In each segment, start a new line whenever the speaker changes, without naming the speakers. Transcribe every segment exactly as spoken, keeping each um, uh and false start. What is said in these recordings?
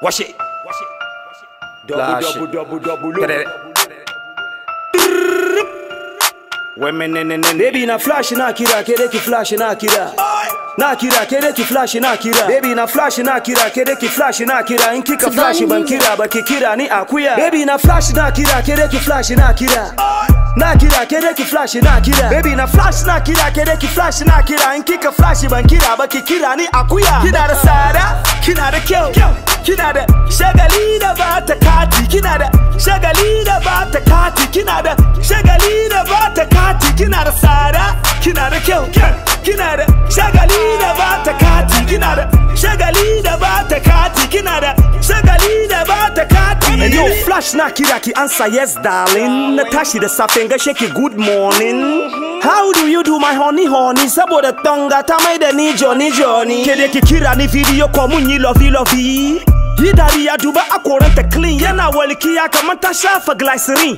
Wash it. Double, double, double, double, double. Women in and baby na flash na kira, kere ki flash na kira. Na kira, kere ki flash na kira. Baby na flash na kira, kere ki flash na kira. In kika flash ban kira, ba ki kira ni akuya. Baby na flash na kira, kere ki flash na kira. Na kira, kere ki flash na kira. Baby na flash na kira, kere ki flash na kira. In kika flash ban kira, ba ki kira ni akuya. Kina da sada, kina da kyau, kina da shagali da ba ta kati, kina da shagali da ba ta kati, kina da shagali da ba ta kati, kina da sada, kina da kyau, kina da shagali da ba ta kati, kina da shagali da ba ta kati, kina da shagali da ba ta kati. And yo, flash na kira ki answer yes darling. Na tashi da safe ga shake good morning. How do you do my honey honey? Saboda tonga ta mai da ni Johnny Johnny. Kede ki kira ni video ko mun yi lovey lovey. Yi dariya duba akoranta clean yana walkiya kamar ta shafa glycerin.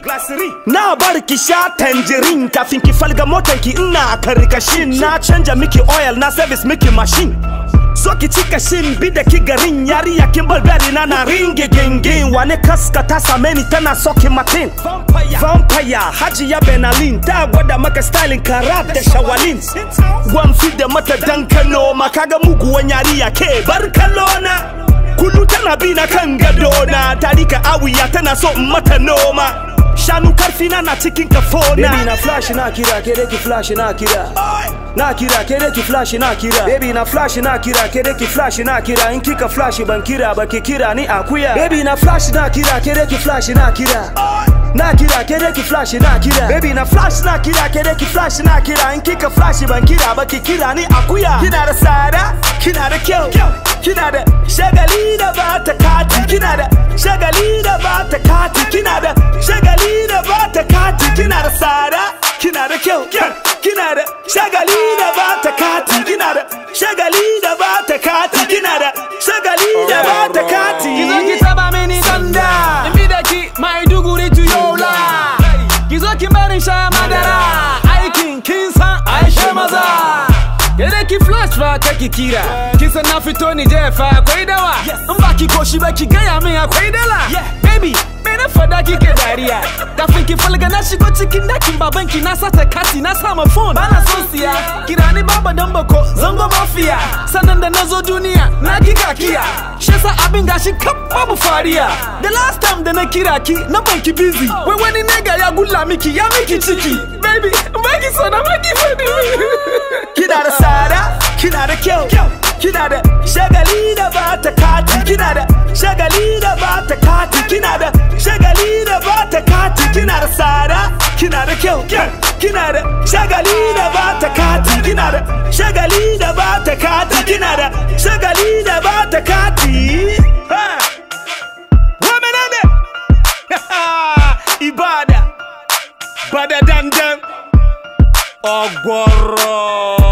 Na bar ki sha tangerine kafin ki falga motan ki ina karkashin. Na canja miki oil na service miki machine. So ki cika shin bi da ki garin yariya kin balbari na na ringe gengin. Wane kaska ta same ni tana soki matin. Vampire Hajiya Benalin ta gwada maka styling karat da shawalin. Gwamfi da mata dan Kano makaga muguwan yariya ke bar kalona. Kulu tana bi na kan gadona, tarika awiya tana so mata noma. Shanu karfina na cikin kafona. Baby na flash na kira, kere ki flash na kira. Na kira, kere ki flash na kira. Baby na flash na kira, kere ki flash na kira. In kika flash ban kira, ba ki kira ni akuya. Baby na flash na kira, kere ki flash na kira. Na kira, kere ki flash na kira. Baby na flash na kira, kere ki flash na kira. In kika flash ban kira, ba ki kira ni akuya. Kina da sada, kina da kyau, kina da shagali da ba ta kati, kina da shagali da ba ta kati, kina da shagali da ba ta kati, kina da sada, kina da kyau, kina da shagali da ba ta kati, kina da shagali da ba ta kati, kina da shagali da ba ta kati.
Kizo ki taba mini sanda, imi da ki mai duguri to yola. Kizo ki bari sha madara, aikin kin san Aisha maza. Kede ki flash fa kaki kira, kisa na fito ni jefa akwai dawa. Mba ki koshi ba ki gaya min akwai dala. Baby, mene fada kike dariya. Kafin ki falga na shigo cikin dakin babanki na sata kati na sama phone. Bana so siya, kira ni baba dan bako zango mafia. Sannan da nazo duniya na kika kiya. Shesa abin gashi kap babu fariya. The last time da na kira ki na banki busy. Wai wani nega ya gulla miki ya miki ciki. Baby, baki so na baki fadi.
Kina da sada, kina da kyau, kina da shagali da ba ta kati, kina da shagali da ba ta kati, kina da shagali da ba ta kati, kina da sada, kina da kyau, kina da shagali da ba ta kati, kina da shagali da ba ta kati, kina da shagali da ba ta kati. Women in it, Ibada, bada dandam, Ogwaro.